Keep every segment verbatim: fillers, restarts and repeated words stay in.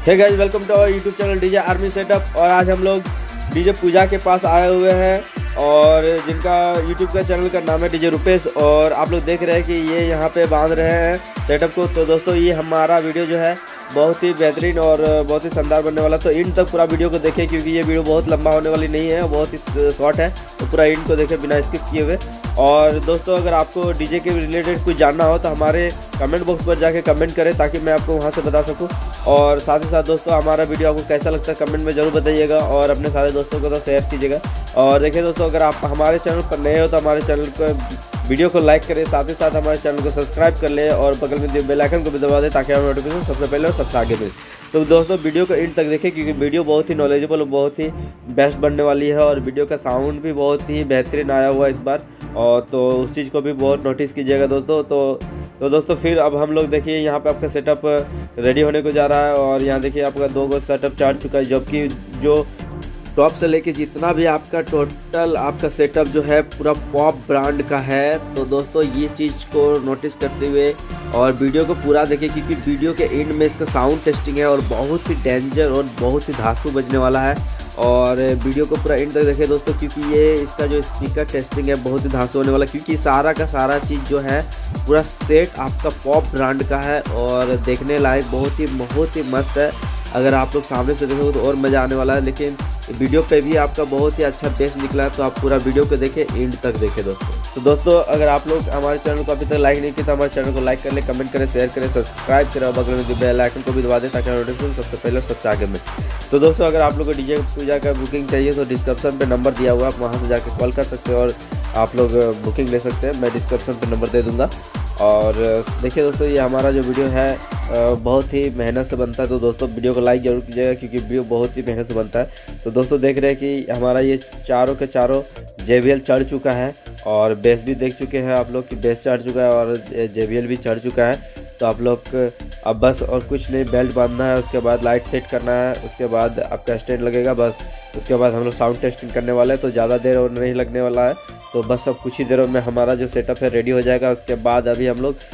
Hey guys, welcome to our YouTube channel DJ army setup. और आज हम लोग डीजे पूजा के पास आए हुए हैं और जिनका यूट्यूब का चैनल का नाम है डीजे रुपेश। और आप लोग देख रहे हैं कि ये यहाँ पे बांध रहे हैं सेटअप को। तो दोस्तों, ये हमारा वीडियो जो है बहुत ही बेहतरीन और बहुत ही शानदार बनने वाला। तो इन तक पूरा वीडियो को देखें क्योंकि ये वीडियो बहुत लंबा होने वाली नहीं है, बहुत ही शॉर्ट है। तो पूरा इन को देखें बिना स्किप किए हुए। और दोस्तों, अगर आपको डीजे के रिलेटेड कुछ जानना हो तो हमारे कमेंट बॉक्स पर जाके कमेंट करें ताकि मैं आपको वहां से बता सकूं। और साथ ही साथ दोस्तों, हमारा वीडियो आपको कैसा लगता है कमेंट में ज़रूर बताइएगा और अपने सारे दोस्तों को तो शेयर कीजिएगा। और देखिए दोस्तों, अगर आप हमारे चैनल पर नए हो तो हमारे चैनल को वीडियो को लाइक करें, साथ ही साथ हमारे चैनल को सब्सक्राइब कर लें और बगल में बेल आइकन को भी दबा दें ताकि हमारे नोटिफिकेशन सबसे पहले और सबसे आगे मिले। तो दोस्तों, वीडियो को एंड तक देखें क्योंकि वीडियो बहुत ही नॉलेजेबल और बहुत ही बेस्ट बनने वाली है। और वीडियो का साउंड भी बहुत ही बेहतरीन आया हुआ है इस बार, और तो उस चीज़ को भी बहुत नोटिस कीजिएगा दोस्तों। तो तो दोस्तों, फिर अब हम लोग देखिए यहाँ पे आपका सेटअप रेडी होने को जा रहा है। और यहाँ देखिए आपका दो गो सेटअप चढ़ चुका है, जबकि जो टॉप से लेके जितना भी आपका टोटल आपका सेटअप जो है पूरा पॉप ब्रांड का है। तो दोस्तों, ये चीज़ को नोटिस करते हुए और वीडियो को पूरा देखिए क्योंकि वीडियो के एंड में इसका साउंड टेस्टिंग है और बहुत ही डेंजर और बहुत ही धांसू बजने वाला है। और वीडियो को पूरा एंड तक देखिए दोस्तों क्योंकि ये इसका जो स्पीकर टेस्टिंग है बहुत ही धांसू होने वाला, क्योंकि सारा का सारा चीज़ जो है पूरा सेट आपका पॉप ब्रांड का है और देखने लायक बहुत ही बहुत ही मस्त है। अगर आप लोग सामने से देखोगे तो और मज़ा आने वाला है, लेकिन वीडियो पे भी आपका बहुत ही अच्छा बेस निकला है। तो आप पूरा वीडियो को देखें, एंड तक देखें दोस्तों। तो दोस्तों, अगर आप लोग हमारे चैनल को अभी तक लाइक नहीं किया तो हमारे चैनल को लाइक कर लें, कमेंट करें, शेयर करें, सब्सक्राइब करें और बगल में बेल आइकन को भी दबा दें ताकि नोटिफिकेशन सबसे पहले और सबसे आगे में। तो दोस्तों, अगर आप लोग को डीजे पूजा का बुकिंग चाहिए तो डिस्क्रिप्शन पे नंबर दिया हुआ है, आप वहाँ से जाकर कॉल कर सकते हो और आप लोग बुकिंग ले सकते हैं। मैं डिस्क्रिप्शन पे नंबर दे दूँगा। और देखिए दोस्तों, ये हमारा जो वीडियो है बहुत ही मेहनत से बनता है। तो दोस्तों, वीडियो को लाइक जरूर कीजिएगा क्योंकि वीडियो बहुत ही मेहनत से बनता है। तो दोस्तों, देख रहे हैं कि हमारा ये चारों के चारों जे बी एल चढ़ चुका है और बेस भी देख चुके हैं आप लोग कि बेस चढ़ चुका है और जे बी एल भी चढ़ चुका है। तो आप लोग अब बस और कुछ नहीं, बेल्ट बांधना है, उसके बाद लाइट सेट करना है, उसके बाद आपका स्टैंड लगेगा बस। उसके बाद हम लोग साउंड टेस्टिंग करने वाले हैं, तो ज़्यादा देर और नहीं लगने वाला है। तो बस अब कुछ ही देरों में हमारा जो सेटअप है रेडी हो जाएगा। उसके बाद अभी हम लोग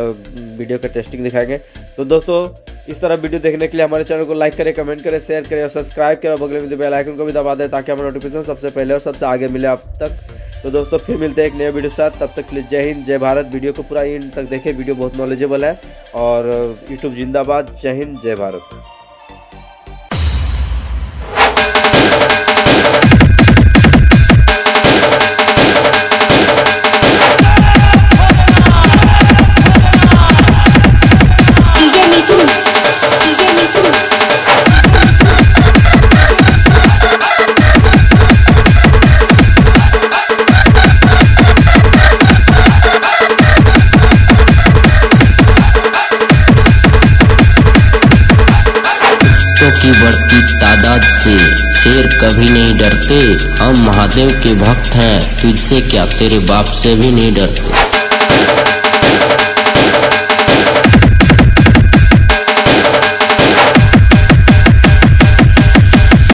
वीडियो का टेस्टिंग दिखाएंगे। तो दोस्तों, इस तरह वीडियो देखने के लिए हमारे चैनल को लाइक करें, कमेंट करें, शेयर करें और सब्सक्राइब करें और बगल में बेल आइकन को भी दबा दें ताकि हमारा नोटिफिकेशन सबसे पहले और सबसे आगे मिले आप तक। तो दोस्तों, फिर मिलते हैं एक नए वीडियो के साथ। तब तक के लिए जय हिंद, जय भारत। वीडियो को पूरा एंड तक देखें, वीडियो बहुत नॉलेजेबल है। और यूट्यूब जिंदाबाद। जय हिंद, जय भारत। की बढ़ती तादाद से शेर कभी नहीं डरते। हम महादेव के भक्त हैं, तुझसे क्या तेरे बाप से भी नहीं डरते।